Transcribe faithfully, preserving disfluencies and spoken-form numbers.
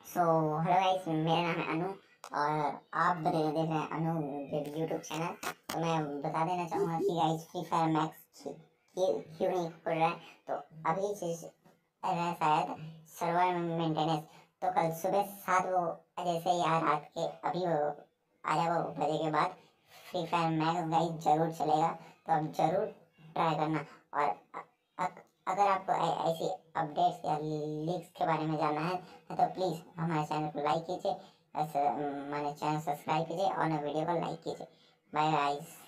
So hello guys, मेरा नाम है अनु और आप देख रहे हैं अनु यूट्यूब चैनल। तो मैं बता देना चाहूँगा कि गाइस फ्री फायर मैक्स क्यों नहीं खुल रहा है। तो अभी चीज है शायद सर्वर मेंटेनेंस। तो कल सुबह सात वो जैसे ही आ रात के अभी वो आया वो बजे के बाद फ्री फायर मैक्स गाइस जरूर चलेगा। तो आप जरूर ट्राई करना। और अगर आपको ऐसी अपडेट्स या लीक्स के बारे में जानना है तो प्लीज़ हमारे चैनल को लाइक कीजिए, हमारे चैनल सब्सक्राइब कीजिए और वीडियो को लाइक कीजिए। Bye guys.